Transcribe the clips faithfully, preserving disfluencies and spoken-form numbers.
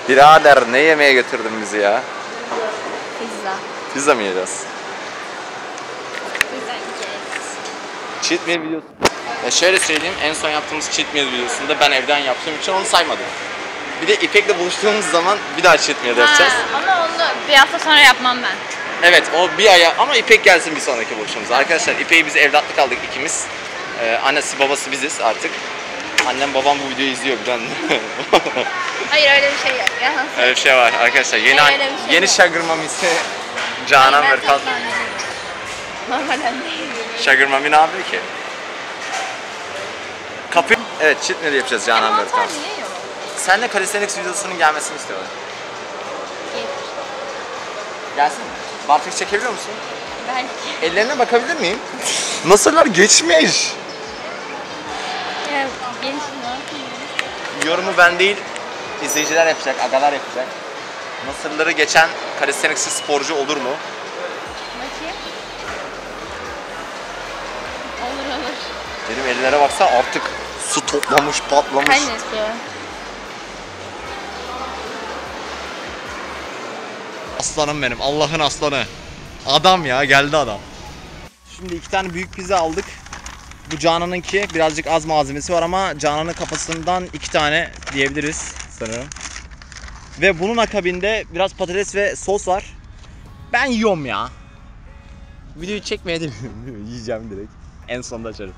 Birader ne yemeğe götürdün bizi ya? Pizza. Pizza mı yiyeceğiz? Pizza yiyeceğiz. Cheat meal videosu. Ya şöyle söyleyeyim, en son yaptığımız cheat meal videosunda ben evden yaptığım için onu saymadım. Bir de İpek'le buluştuğumuz zaman bir daha cheat meal yapacağız. Ha, ama onu bir hafta sonra yapmam ben. Evet, o bir aya ama İpek gelsin bir sonraki buluşmamıza. Arkadaşlar İpek'i biz evlatlık aldık ikimiz. Ee, annesi babası biziz artık. Annem babam bu videoyu izliyor bir tane. Hayır öyle bir şey yok ya. Öyle bir şey var arkadaşlar. Yeni Hayır, öyle bir şey yeni yok. Sugar Mami'si Canan Ben Merkal. Normalden değil. Sugar Mami ne yapıyor ki? Kapı. Evet, cheat meal yapacağız Canan Merkal. Mantar niye yok? Sen de calisthenics videosunun gelmesini istiyorlar. Gelsin mi? Barfix çekebiliyor musun? Belki. Ellerine bakabilir miyim? Nasırlar geçmiş. Ya, genç ne yapayım? Yorumu ben değil, izleyiciler yapacak, agalar yapacak. Nasırları geçen calisthenics'li sporcu olur mu? Bakayım. Olur olur. Benim ellere baksana artık su toplamış, patlamış. Kaç istiyor? Aslanım benim, Allah'ın aslanı. Adam ya, geldi adam. Şimdi iki tane büyük pizza aldık. Bu Canan'ınki birazcık az malzemesi var ama Canan'ın kafasından iki tane diyebiliriz sanırım. Ve bunun akabinde biraz patates ve sos var. Ben yiyorum ya. Videoyu çekmeye de yiyeceğim direkt. En sonunda açarım.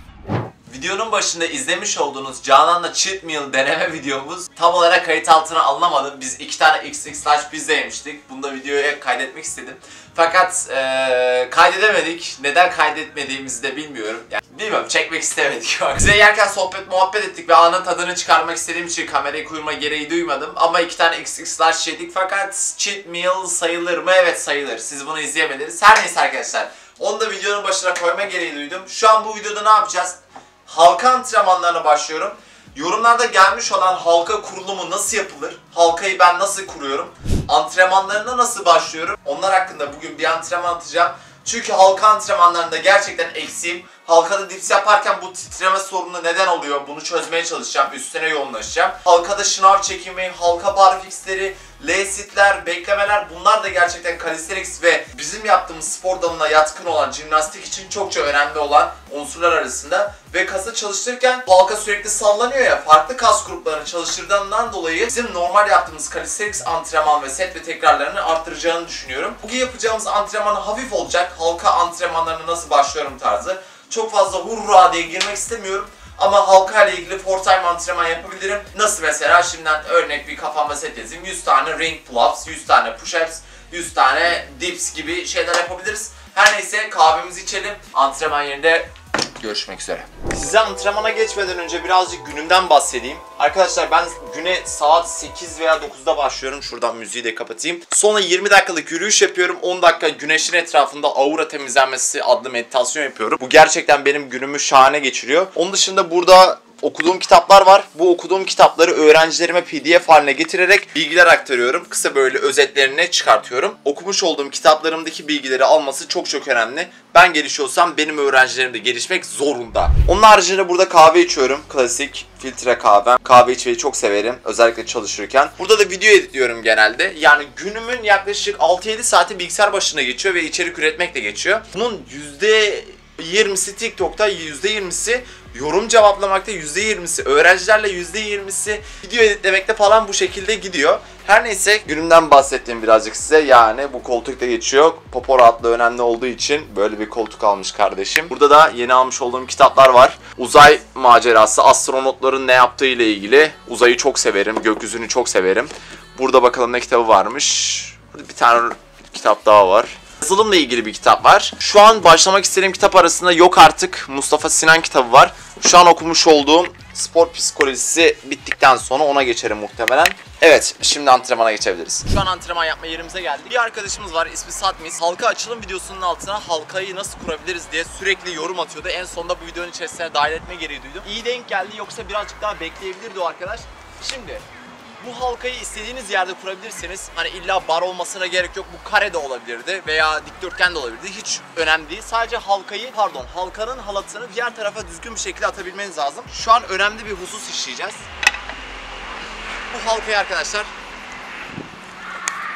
Videonun başında izlemiş olduğunuz Canan'la cheat meal deneme videomuz tam olarak kayıt altına alınamadı. Biz iki tane X X large pizza yemiştik. Bunu da videoya kaydetmek istedim. Fakat ee, kaydedemedik. Neden kaydetmediğimizi de bilmiyorum. Yani, bilmiyorum, çekmek istemedik. Bize yerken sohbet muhabbet ettik ve anın tadını çıkarmak istediğim için kamerayı kurma gereği duymadım. Ama iki tane X X large yedik. Fakat cheat meal sayılır mı? Evet, sayılır. Siz bunu izleyemediniz. Her neyse arkadaşlar. Onu da videonun başına koyma gereği duydum. Şu an bu videoda ne yapacağız? Halka antrenmanlarına başlıyorum. Yorumlarda gelmiş olan halka kurulumu nasıl yapılır? Halkayı ben nasıl kuruyorum? Antrenmanlarına nasıl başlıyorum? Onlar hakkında bugün bir antrenman atacağım. Çünkü halka antrenmanlarında gerçekten eksiğim. Halkada dips yaparken bu titreme sorunu neden oluyor? Bunu çözmeye çalışacağım. Üstüne yoğunlaşacağım. Halkada şınav çekimi, halka barfixleri, L-sitler, beklemeler, bunlar da gerçekten calisthenics ve bizim yaptığımız spor dalına yatkın olan jimnastik için çokça önemli olan unsurlar arasında. Ve kası çalıştırırken halka sürekli sallanıyor ya, farklı kas gruplarını çalıştırdığından dolayı bizim normal yaptığımız calisthenics antrenman ve set ve tekrarlarını arttıracağını düşünüyorum. Bugün yapacağımız antrenman hafif olacak. Halka antrenmanlarına nasıl başlıyorum tarzı. Çok fazla hurra diye girmek istemiyorum. Ama halka ile ilgili four time antrenman yapabilirim. Nasıl mesela? Şimdiden örnek bir kafamda set yazayım. yüz tane ring pull-ups, yüz tane push-ups, yüz tane dips gibi şeyler yapabiliriz. Her neyse, kahvemizi içelim. Antrenman yerinde görüşmek üzere. Size antrenmana geçmeden önce birazcık günümden bahsedeyim. Arkadaşlar ben güne saat sekiz veya dokuzda başlıyorum. Şuradan müziği de kapatayım. Sonra yirmi dakikalık yürüyüş yapıyorum. on dakika güneşin etrafında aura temizlenmesi adlı meditasyon yapıyorum. Bu gerçekten benim günümü şahane geçiriyor. Onun dışında burada okuduğum kitaplar var. Bu okuduğum kitapları öğrencilerime P D F haline getirerek bilgiler aktarıyorum. Kısa böyle özetlerini çıkartıyorum. Okumuş olduğum kitaplarımdaki bilgileri alması çok çok önemli. Ben gelişiyorsam benim öğrencilerim de gelişmek zorunda. Onun haricinde burada kahve içiyorum. Klasik filtre kahvem. Kahve içmeyi çok severim. Özellikle çalışırken. Burada da video editliyorum genelde. Yani günümün yaklaşık altı yedi saati bilgisayar başına geçiyor ve içerik üretmekle geçiyor. Bunun yüzde yirmisi TikTok'ta, yüzde yirmisi yorum cevaplamakta, yüzde yirmisi öğrencilerle, yüzde yirmisi video editlemekte falan bu şekilde gidiyor. Her neyse, günümden bahsettiğim birazcık size. Yani bu koltukta geçiyor. Popo rahatlığı önemli olduğu için böyle bir koltuk almış kardeşim. Burada da yeni almış olduğum kitaplar var. Uzay macerası, astronotların ne yaptığı ile ilgili. Uzayı çok severim, gökyüzünü çok severim. Burada bakalım ne kitabı varmış. Burada bir tane kitap daha var. Yazılımla ilgili bir kitap var. Şu an başlamak istediğim kitap arasında Yok Artık Mustafa Sinan kitabı var. Şu an okumuş olduğum spor psikolojisi bittikten sonra ona geçerim muhtemelen. Evet, şimdi antrenmana geçebiliriz. Şu an antrenman yapma yerimize geldik. Bir arkadaşımız var, ismi Satmis. Halka açılım videosunun altına halkayı nasıl kurabiliriz diye sürekli yorum atıyordu. En sonunda bu videonun içerisine dahil etme gereği duydum. İyi denk geldi, yoksa birazcık daha bekleyebilirdi o arkadaş. Şimdi bu halkayı istediğiniz yerde kurabilirseniz, hani illa bar olmasına gerek yok, bu kare de olabilirdi veya dikdörtgen de olabilirdi, hiç önemli değil. Sadece halkayı, pardon halkanın halatını diğer tarafa düzgün bir şekilde atabilmeniz lazım. Şu an önemli bir husus işleyeceğiz. Bu halkayı arkadaşlar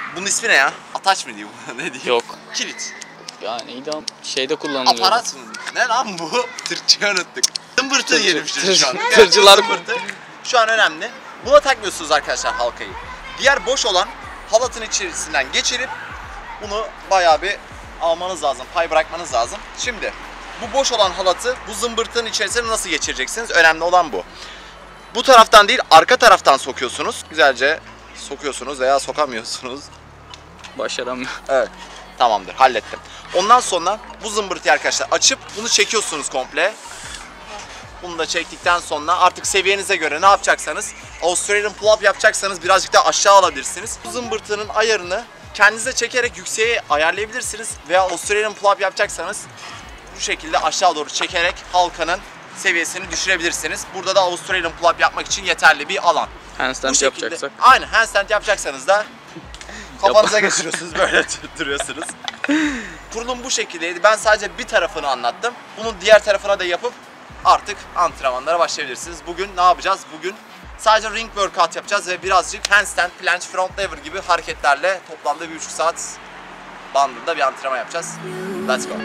Bunun ismi ne ya? Ataç mı diyeyim? Ne diyeyim? Yok. Kilit. Ya neydi ama şeyde kullanılıyor. Aparat mı? Ne lan bu? Tırçıyı unuttuk. Zımbırtı Tırcı- diyelim işte şu an. tır- tırcılar- Zımbırtı şu an önemli. Buna takmıyorsunuz arkadaşlar halkayı. Diğer boş olan halatın içerisinden geçirip bunu bayağı bir almanız lazım. Pay bırakmanız lazım. Şimdi bu boş olan halatı bu zımbırtının içerisine nasıl geçireceksiniz? Önemli olan bu. Bu taraftan değil arka taraftan sokuyorsunuz. Güzelce sokuyorsunuz veya sokamıyorsunuz. Başaramıyor. Evet. Tamamdır. Hallettim. Ondan sonra bu zımbırtıyı arkadaşlar açıp bunu çekiyorsunuz komple. Bunu da çektikten sonra artık seviyenize göre ne yapacaksanız Australian pull-up yapacaksanız birazcık daha aşağı alabilirsiniz. Bu zımbırtının ayarını kendinize çekerek yükseğe ayarlayabilirsiniz. Veya Australian pull-up yapacaksanız bu şekilde aşağı doğru çekerek halkanın seviyesini düşürebilirsiniz. Burada da Australian pull-up yapmak için yeterli bir alan. Handstand Bu şekilde, yapacaksak. aynen handstand yapacaksanız da kafanıza geçiriyorsunuz, böyle duruyorsunuz. Kurulum bu şekildeydi. Ben sadece bir tarafını anlattım. Bunun diğer tarafına da yapıp artık antrenmanlara başlayabilirsiniz. Bugün ne yapacağız? Bugün sadece ring workout yapacağız ve birazcık handstand, planche, front lever gibi hareketlerle toplamda bir buçuk saat bandında bir antrenman yapacağız. Let's go.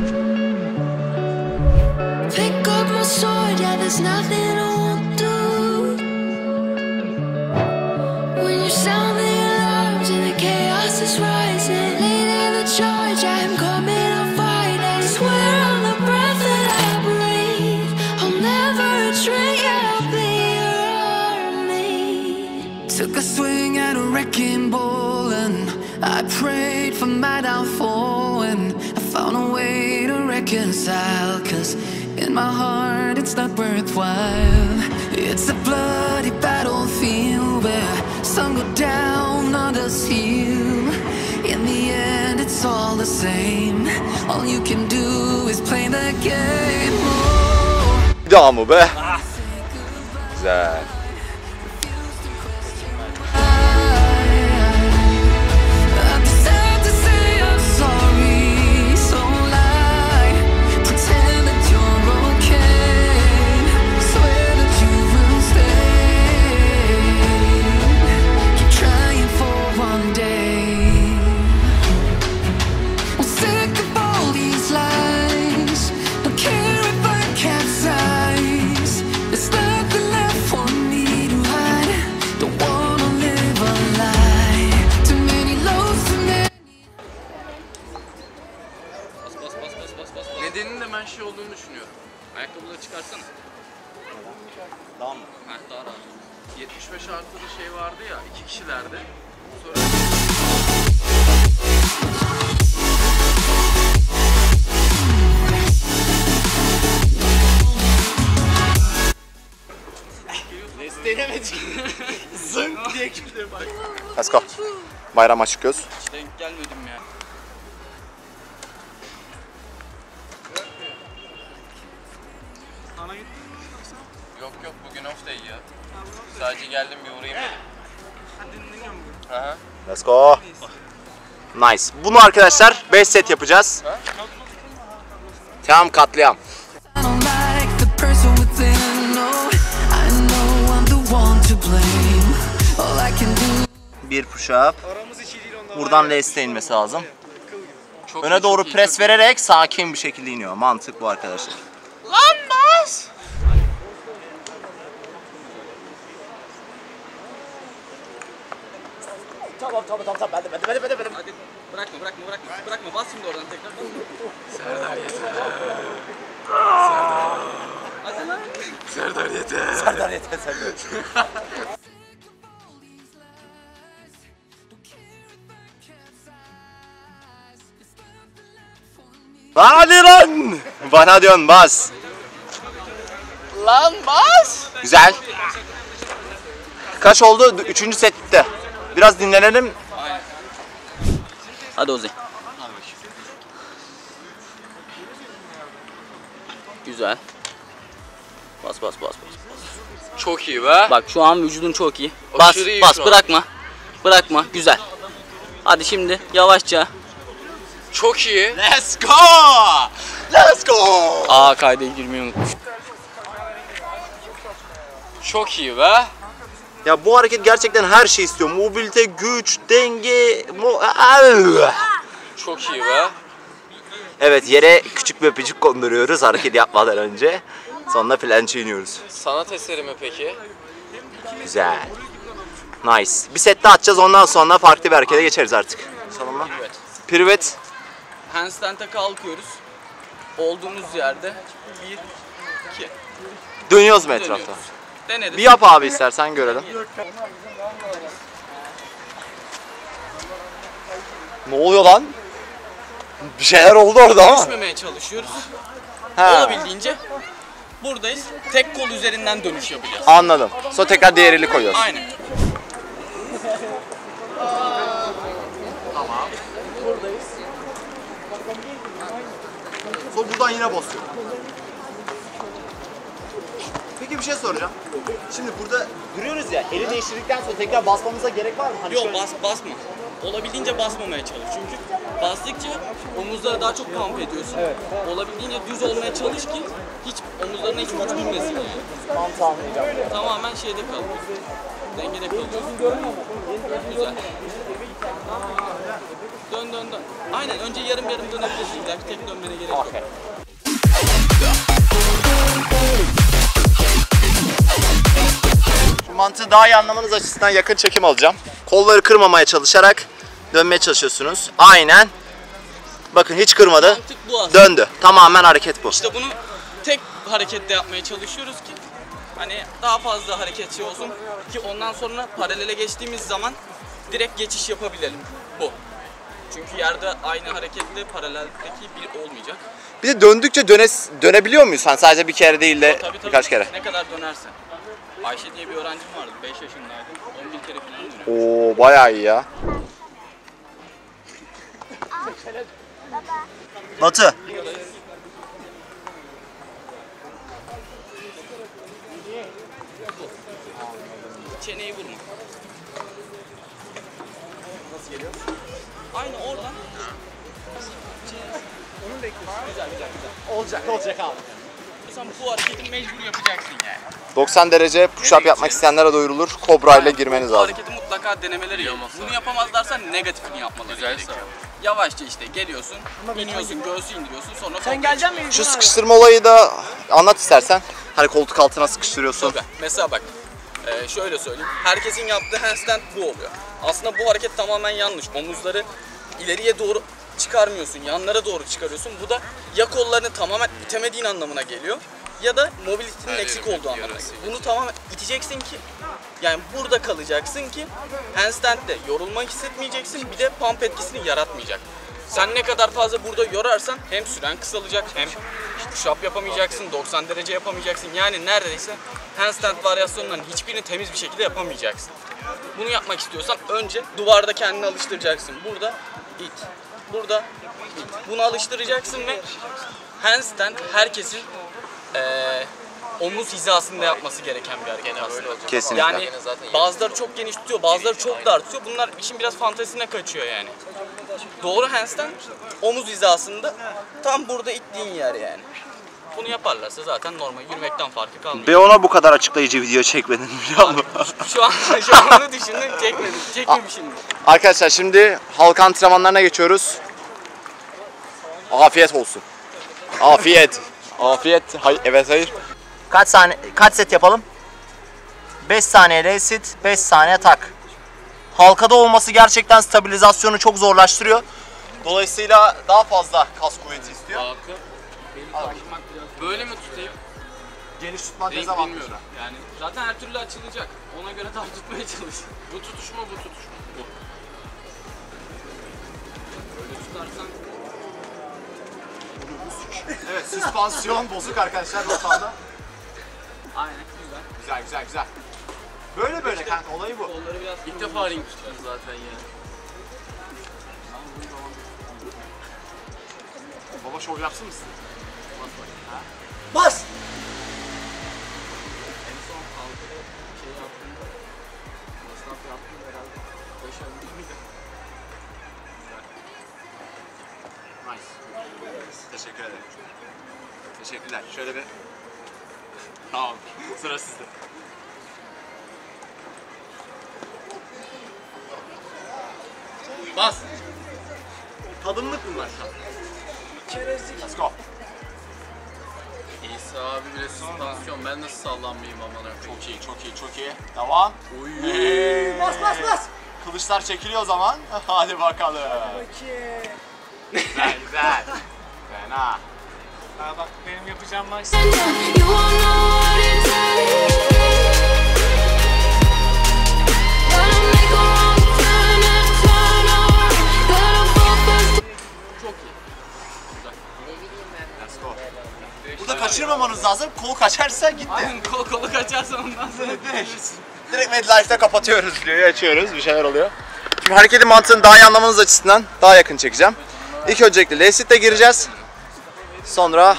Pick up my sword, yeah, there's nothing I won't do. When you sound the alarms and the chaos is rising, leading the charge, I'm coming, I'll fight. I swear on the breath that I breathe, I'll never retreat, yeah, I'll be your army. Took a swing at a wrecking ball and I prayed for my downfall, and I found a way to reconcile, 'cause in my heart it's not worthwhile. It's a bloody battlefield where some go down, others heal. In the end it's all the same. All you can do is play the game. Oh. Bir daha mı be? Güzel. Nedeninin de ben şey olduğunu düşünüyorum. Ayakkabıları çıkarsana. Tamam mı? Heh, daha rahat. yetmiş beş artıda şey vardı ya, iki kişilerde. Sonra... Denemedik. Zınk diye gitti bak. Let's go. Bayrama çıkıyoruz. Hiç denk gelmedim ya. Yok yok, bugün off day ya. Sadece geldim bir uğrayayım dedim. Aha. Let's go. Nice. Bunu arkadaşlar beş set yapacağız. Tamam, katliam. I don't like the person within, no. I know I'm the one to blame. All I can do. Bir push up. Buradan L'ste inmesi lazım. Çok Öne iyi, doğru çok iyi, pres çok vererek sakin bir şekilde iniyor. Mantık bu arkadaşlar. Lan bas! Tamam tamam tamam ben de ben de ben de ben de ben de. Hadi bırakma bırakma bırakma bırakma, bas şimdi oradan tekrar bas. Serdar yeter. Serdar. Hadi lan. Serdar yeter. Serdar yeter Serdar. Hadi lan! Bana diyorsun bas. Lan bas! Güzel. Kaç oldu? Üçüncü set bitti. Biraz dinlenelim. Hadi Ozi. Güzel. Bas bas bas bas. Çok iyi be. Bak şu an vücudun çok iyi. Bas Aşırı iyi bas şu an. bırakma. Bırakma. Güzel. Hadi şimdi yavaşça. Çok iyi. Let's go! Let's go! Aa, kayda girmeyi unutmuş. Çok iyi be. Ya bu hareket gerçekten her şey istiyor. Mobilite, güç, denge... Mo Çok iyi be. Evet, yere küçük bir öpücük konduruyoruz hareket yapmadan önce. Sonra plança iniyoruz. Sanat eseri mi peki? Güzel. Nice. Bir set daha atacağız, ondan sonra farklı bir harekete geçeriz artık. Salonla. Evet. Piruvet. Handstand'e kalkıyoruz. Olduğumuz yerde bir, iki. Dönüyoruz mu etrafta? Dönüyoruz. Deneriz. Bir yap abi istersen görelim. Ne oluyor lan? Bir şeyler oldu orada ama. Düşmemeye çalışıyoruz. Ha, Olabildiğince buradayız. Tek kol üzerinden dönüş yapacağız. anladım. Sonra tekrar diğer eli koyuyoruz. Aynen. Sonra buradan yine basıyor. Peki bir şey soracağım. Şimdi burada duruyoruz ya, eli değiştirdikten sonra tekrar basmamıza gerek var mı? Hani Yok şöyle- bas, basma. Olabildiğince basmamaya çalış. Çünkü bastıkça omuzlara daha çok pump ediyorsun. Evet. Olabildiğince düz olmaya çalış ki hiç omuzlarına hiç güç girmesin yani. Tam anlayacağım. Tamamen şeyde kalıyorsun. Dengede kalıyorsun. Güzel. Dön dön dön. Aynen önce yarım yarım dönebilirsin. İlla ki tek dönmene gerek yok. Okay. Şu mantığı daha iyi anlamanız açısından yakın çekim alacağım. Kolları kırmamaya çalışarak dönmeye çalışıyorsunuz. Aynen. Bakın hiç kırmadı. Mantık bu aslında. Döndü. Tamamen hareket bu. İşte bunu tek harekette yapmaya çalışıyoruz ki hani daha fazla hareketçi olsun ki ondan sonra paralele geçtiğimiz zaman direkt geçiş yapabilelim. Bu. Çünkü yerde aynı hareketle paraleldeki bir olmayacak. Bir de döndükçe döne, dönebiliyor muyuz? Hani sadece bir kere değil de Tabii, tabii. birkaç kere. Ne kadar dönersen. Ayşe diye bir öğrencim vardı. beş yaşındaydı. on bir kere falan dönüyor. Oo, bayağı iyi ya. Batı. Çeneyi vurma. Nasıl geliyor? Aynı oradan. Onu bekliyorsun. Güzel güzel güzel. Olacak, olacak abi. Sen bu hareketi mecbur yapacaksın yani. doksan derece push-up yapmak isteyenlere duyurulur. Kobra ile girmeniz Bu lazım. hareketi mutlaka denemeleri gerekiyor. Bunu yapamazlarsa negatifini yapmaları gerekiyor. Yavaşça işte geliyorsun, iniyorsun, göğsü indiriyorsun, sonra sen geleceksin mi? Şu sıkıştırma olayı da anlat istersen. Hani koltuk altına sıkıştırıyorsun. Tabii. Mesela bak, e, şöyle söyleyeyim. Herkesin yaptığı handstand bu oluyor. Aslında bu hareket tamamen yanlış. Omuzları ileriye doğru çıkarmıyorsun, yanlara doğru çıkarıyorsun. Bu da ya kollarını tamamen itemediğin anlamına geliyor ya da mobilitenin eksik olduğu anlamına geliyor. Bunu tamamen iteceksin ki yani burada kalacaksın ki handstand'de yorulma hissetmeyeceksin, bir de pump etkisini yaratmayacak. Sen ne kadar fazla burada yorarsan hem süren kısalacak hem push-up yapamayacaksın, doksan derece yapamayacaksın. Yani neredeyse handstand varyasyonlarının hiçbirini temiz bir şekilde yapamayacaksın. Bunu yapmak istiyorsan önce duvarda kendini alıştıracaksın. Burada it, burada it. Bunu alıştıracaksın ve handstand herkesin eee omuz hizasında yapması gereken bir hareket aslında. Kesinlikle. Yani bazıları çok geniş tutuyor, bazıları çok dar tutuyor. Bunlar işin biraz fantezisine kaçıyor yani. Doğru handstand omuz hizasında tam burada ittiğin yer yani. Bunu yaparlarsa zaten normal yürümekten farkı kalmıyor. Ben ona bu kadar açıklayıcı video çekmedim biliyor musun? Şu an, şu an onu düşündüm, çekmedim, çekmemişim. Arkadaşlar şimdi halk antrenmanlarına geçiyoruz. Afiyet olsun. Afiyet. Afiyet. Hay evet hayır. Kaç saniye kaç set yapalım? beş saniye sit, beş saniye tak. Halkada olması gerçekten stabilizasyonu çok zorlaştırıyor. Dolayısıyla daha fazla kas kuvveti istiyor. Böyle mi tutayım? Geniş tutmak Renk bilmiyorum. Yani zaten her türlü açılacak. Ona göre tam tutmaya çalış. Bu tutuş mu bu tutuş mu? Bu. Böyle tutarsan Evet, süspansiyon bozuk arkadaşlar rotanda. aynen güzel. Güzel güzel güzel. Böyle böyle kanka olayı bu. Kolları biraz İlk defa ring tutuyoruz zaten ya. Baba şov yapsın mısın? Bas! en son halkada şey yaptığımda masraf yaptığımda herhalde başarılı mıydı? Nice. Teşekkür ederim. Teşekkürler. Şöyle bir... Tamam. Sıra sizde. Bas. Tadımlık bunlar. Let's go. İsa abi bile süspansiyon. Ben nasıl sallanmayayım amına. Çok iyi, çok iyi, çok iyi. Devam. Oy. Bas bas bas. Kılıçlar çekiliyor o zaman. Hadi bakalım. Güzel güzel. Fena. Aa, bak benim yapacağım maç. You won't know what it takes. Gotta make a wrong turn and turn around. Gotta fall first. Let's go. Burada kaçırmamanız lazım. Kol kaçarsa gitti. Aynen kol kolu kaçarsa ondan sonra Direkt MedLife'da kapatıyoruz videoyu, açıyoruz, bir şeyler oluyor. Şimdi hareketin mantığını daha iyi anlamanız açısından daha yakın çekeceğim. İlk öncelikle Lacit'e gireceğiz. Sonra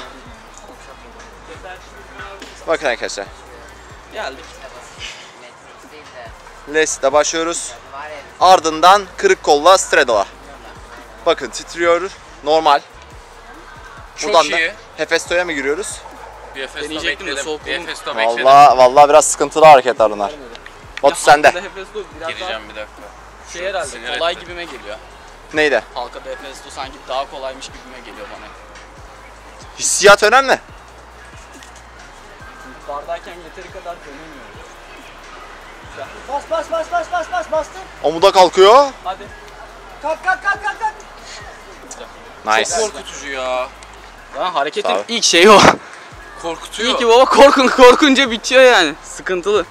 bakın arkadaşlar. geldik. Lacit'e başlıyoruz. Ardından kırık kolla straddle'a. Bakın titriyor. Normal. Çok Buradan da iyi. Hefesto'ya mı giriyoruz? Bir Efes'te Deneyecektim de bekledim. soğuk Bir olun. Efes'te bekledim. Vallahi vallahi biraz sıkıntılı hareketler bunlar. Batu sende. Hefesto biraz Gireceğim bir dakika. daha şey herhalde Sinir kolay etti. gibime geliyor. Neydi? Halkada Hefesto sanki daha kolaymış gibime geliyor bana. Hissiyat önemli. Bardayken yeteri kadar dönemiyorum. Bas bas bas bas bas bas bastın. Omuda kalkıyor. Hadi. Kalk kalk kalk kalk kalk. Nice. Korkutucu ya. Lan hareketin Sağ ol. ilk şeyi o. Korkutuyor. İyi ki baba korkun korkunca bitiyor yani. Sıkıntılı.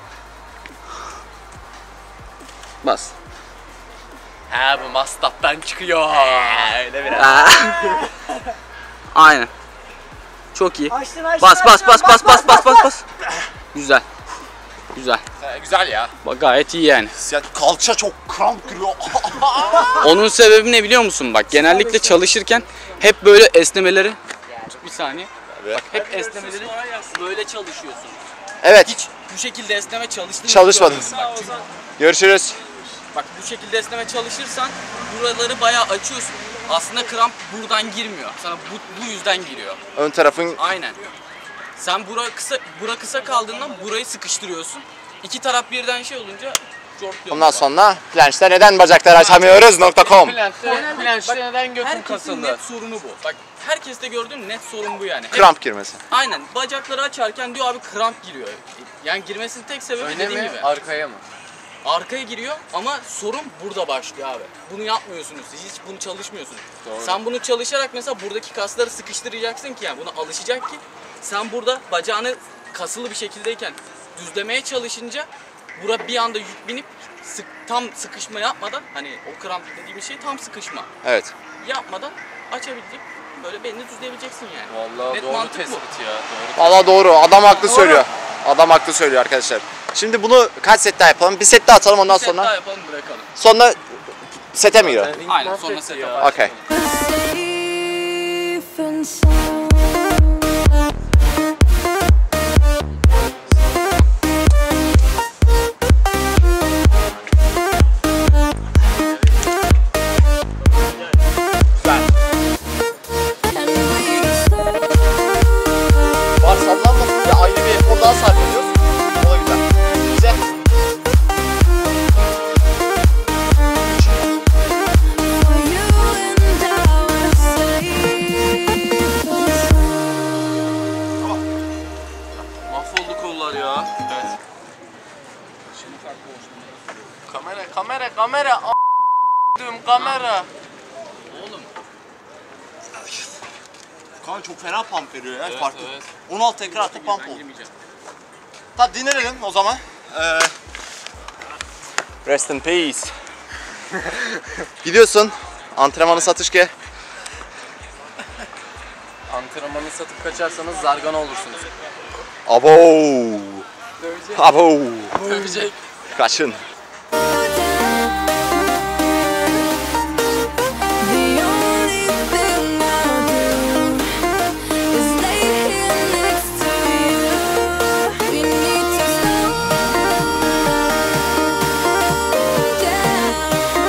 Bas. He bu mastaptan çıkıyor. Öyle biraz. Aa. Aynen. Çok iyi. Açtın açtın Bas bas açtın. bas bas bas bas bas bas. Güzel. Güzel. He, güzel ya. Bak gayet iyi yani. Hissiyat kalça çok kramp giriyor. Onun sebebi ne biliyor musun? Bak genellikle çalışırken hep böyle esnemeleri bir saniye. Bak hep esnemeleri böyle çalışıyorsun. Evet. Hiç bu şekilde esneme çalıştın mı? Çalışmadım. Bak, Görüşürüz. bak bu şekilde esneme çalışırsan buraları bayağı açıyorsun. Aslında kramp buradan girmiyor. Sana bu, bu yüzden giriyor. Ön tarafın Aynen. Sen bura kısa bura kısa kaldığından burayı sıkıştırıyorsun. İki taraf birden şey olunca cortluyor. ondan sonra planşta neden bacakları açamıyoruz nokta com. Plançta, plançta neden götün Herkesin kasıldı? net sorunu bu. Bak herkeste gördüğüm net sorun bu yani. Hep- Kramp girmesi. Aynen. Bacakları açarken diyor abi kramp giriyor. Yani girmesinin tek sebebi Öne dediğim mi? gibi. Arkaya mı? Arkaya giriyor ama sorun burada başlıyor abi. Bunu yapmıyorsunuz siz, hiç bunu çalışmıyorsunuz. Sen bunu çalışarak mesela buradaki kasları sıkıştıracaksın ki yani buna alışacak ki sen burada bacağını kasılı bir şekildeyken düzlemeye çalışınca bura bir anda yük binip sık, tam sıkışma yapmadan hani o kramp dediğimiz şey tam sıkışma Evet. yapmadan açabilecek böyle belini düzleyebileceksin yani. Vallahi Net doğru mantık bu. tespit ya. Doğru. Valla doğru. Adam haklı söylüyor. Adam haklı söylüyor arkadaşlar. Şimdi bunu kaç set daha yapalım? Bir set daha atalım ondan Bir set daha sonra. yapalım bırakalım. Sonra sete mi girelim? Aynen sonra set ya. yapalım. Okey. Safe and sound. And we can Var sallanmasın diye ayrı bir efor daha sarf ediyoruz. O da güzel. Güzel. for you and I was safe and sound. Mahvoldu kollar ya. Evet. Kamera, kamera, kamera. A**düm kamera. Oğlum Kan çok fena pump veriyor ya. Evet, Farklı. evet. on altı tekrar attı pump ben oldu. girmeyeceğim. Tamam dinlenelim o zaman. Ee, rest in peace. Gidiyorsun. Antrenmanı satış ki. Antrenmanı satıp kaçarsanız zargana olursunuz. Abo. Abo. Dövecek. Kaçın. The only thing I'll do is lay here next to you. We need to slow down,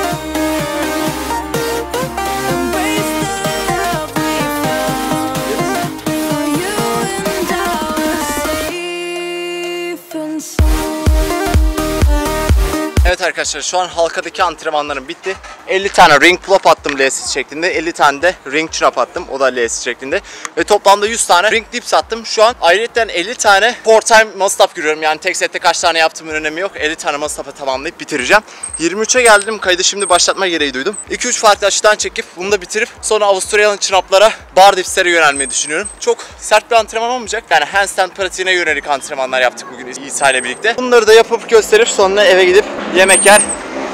embrace the love we found. For you and I was safe and sound. Evet arkadaşlar, şu an halkadaki antrenmanlarım bitti. elli tane ring pull-up attım L'siz şeklinde. elli tane de ring chin-up attım. O da L'siz şeklinde. Ve toplamda yüz tane ring dips attım. Şu an ayrıca elli tane four time muscle up giriyorum. Yani tek sette kaç tane yaptığımın önemi yok. elli tane muscle up'ı tamamlayıp bitireceğim. yirmi üçe geldim. Kaydı şimdi başlatma gereği duydum. iki üç farklı açıdan çekip bunu da bitirip sonra Australian chin-up'lara, bar dipslere yönelmeyi düşünüyorum. Çok sert bir antrenman olmayacak. Yani handstand pratiğine yönelik antrenmanlar yaptık bugün İsa ile birlikte. Bunları da yapıp gösterip sonra eve gidip yemek yer.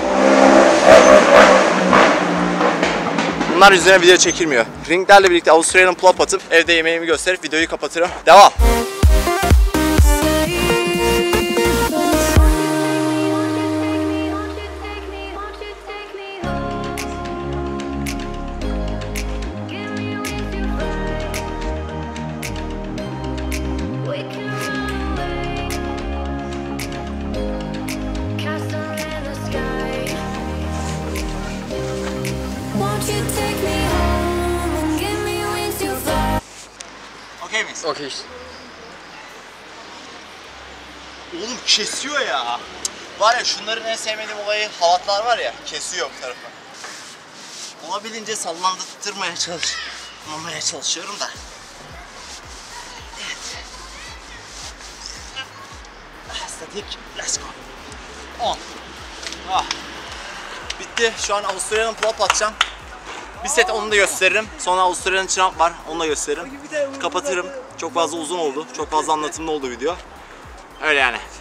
Bunlar üzerine video çekilmiyor. Ringlerle birlikte Australian pull-up atıp evde yemeğimi gösterip videoyu kapatırım. Devam. Okey miyiz? Okey. Oğlum kesiyor ya. Var ya, şunların en sevmediğim olayı, halatlar var ya, kesiyor bu tarafı. Olabildiğince sallandırmaya çalış, Olmaya çalışıyorum da. Evet. Statik. Let's go. on. Ah. Bitti. Şu an Australian pull-up atacağım. Bir set onu da gösteririm. Sonra Australian chin-up var. Onu da gösteririm. Kapatırım. Çok fazla uzun oldu. Çok fazla anlatımlı oldu video. Öyle yani.